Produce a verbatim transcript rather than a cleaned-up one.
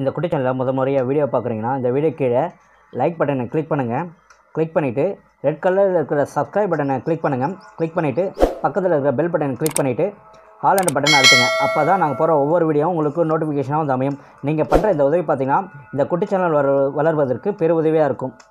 இந்த குட்டி சேனலில் முத முறையாக வீடியோ பார்க்குறீங்கன்னா இந்த வீடியோ கீழே லைக் பட்டனை கிளிக் பண்ணுங்கள். கிளிக் பண்ணிவிட்டு ரெட் கலரில் இருக்கிற சப்ஸ்கிரைப் பட்டனை கிளிக் பண்ணுங்கள். கிளிக் பண்ணிவிட்டு பக்கத்தில் இருக்கிற பெல் பட்டனை கிளிக் பண்ணிவிட்டு ஆல் அண்ட் பட்டன் அழுத்துங்க. அப்போ தான் நாங்கள் போகிற ஒவ்வொரு வீடியோவும் உங்களுக்கு நோட்டிஃபிகேஷனாக வந்து அமையும். நீங்கள் பண்ணுற இந்த உதவி பார்த்திங்கன்னா இந்த குட்டி சேனல் வளர்வதற்கு பெரு உதவியாக இருக்கும்.